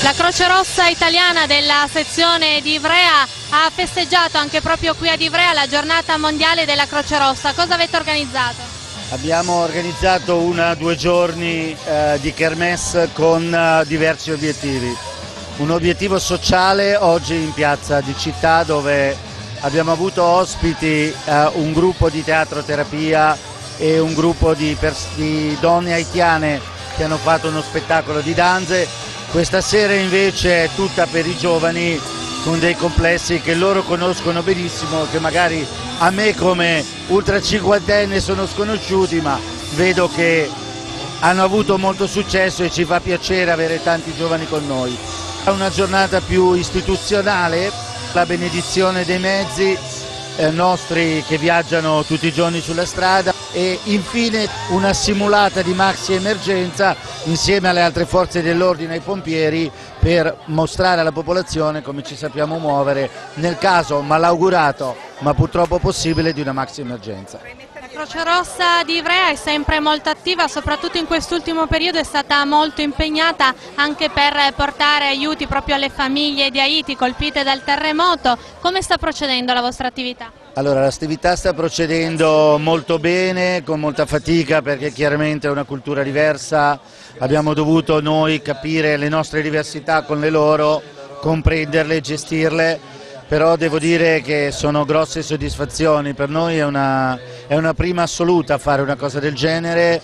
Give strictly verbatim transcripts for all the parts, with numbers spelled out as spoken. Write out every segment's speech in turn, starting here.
La Croce Rossa italiana della sezione di Ivrea ha festeggiato anche proprio qui ad Ivrea la giornata mondiale della Croce Rossa. Cosa avete organizzato? Abbiamo organizzato una due giorni eh, di kermesse con eh, diversi obiettivi. Un obiettivo sociale oggi in piazza di Città, dove abbiamo avuto ospiti eh, un gruppo di teatro-terapia e un gruppo di, di donne haitiane che hanno fatto uno spettacolo di danze. Questa sera invece è tutta per i giovani, con dei complessi che loro conoscono benissimo, che magari a me come ultra cinquantenne sono sconosciuti, ma vedo che hanno avuto molto successo e ci fa piacere avere tanti giovani con noi. È una giornata più istituzionale, la benedizione dei mezzi eh, nostri che viaggiano tutti i giorni sulla strada e infine una simulata di maxi emergenza insieme alle altre forze dell'ordine e ai pompieri per mostrare alla popolazione come ci sappiamo muovere nel caso malaugurato ma purtroppo possibile di una maxi emergenza. La Croce Rossa di Ivrea è sempre molto attiva, soprattutto in quest'ultimo periodo è stata molto impegnata anche per portare aiuti proprio alle famiglie di Haiti colpite dal terremoto. Come sta procedendo la vostra attività? Allora, l'attività sta procedendo molto bene, con molta fatica, perché chiaramente è una cultura diversa, abbiamo dovuto noi capire le nostre diversità con le loro, comprenderle, gestirle, però devo dire che sono grosse soddisfazioni. Per noi è una, è una prima assoluta fare una cosa del genere,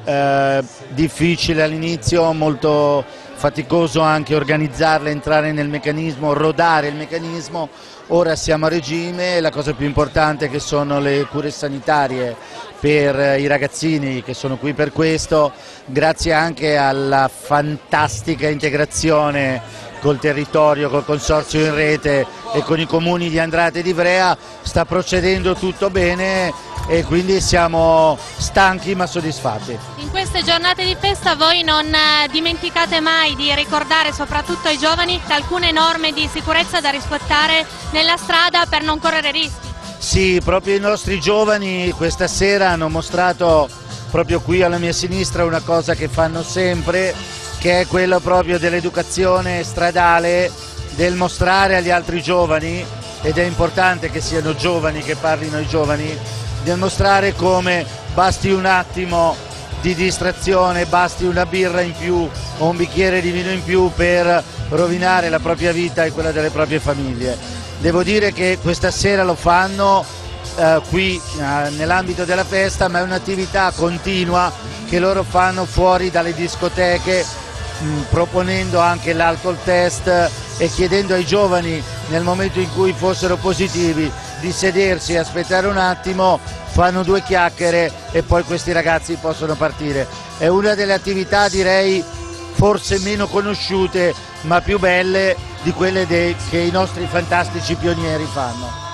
eh, difficile all'inizio, molto faticoso anche organizzarla, entrare nel meccanismo, rodare il meccanismo. Ora siamo a regime, la cosa più importante che sono le cure sanitarie per i ragazzini che sono qui per questo, grazie anche alla fantastica integrazione col territorio, col consorzio in rete e con i comuni di Andrate e di Ivrea sta procedendo tutto bene e quindi siamo stanchi ma soddisfatti. In queste giornate di festa voi non dimenticate mai di ricordare soprattutto ai giovani alcune norme di sicurezza da rispettare nella strada per non correre rischi? Sì, proprio i nostri giovani questa sera hanno mostrato proprio qui alla mia sinistra una cosa che fanno sempre, che è quello proprio dell'educazione stradale, del mostrare agli altri giovani, ed è importante che siano giovani che parlino ai giovani, del mostrare come basti un attimo di distrazione, basti una birra in più o un bicchiere di vino in più per rovinare la propria vita e quella delle proprie famiglie. Devo dire che questa sera lo fanno eh, qui eh, nell'ambito della festa, ma è un'attività continua che loro fanno fuori dalle discoteche, mh, proponendo anche l'alcol test e chiedendo ai giovani, nel momento in cui fossero positivi, di sedersi e aspettare un attimo, fanno due chiacchiere e poi questi ragazzi possono partire. È una delle attività, direi, forse meno conosciute ma più belle di quelle dei, che i nostri fantastici pionieri fanno.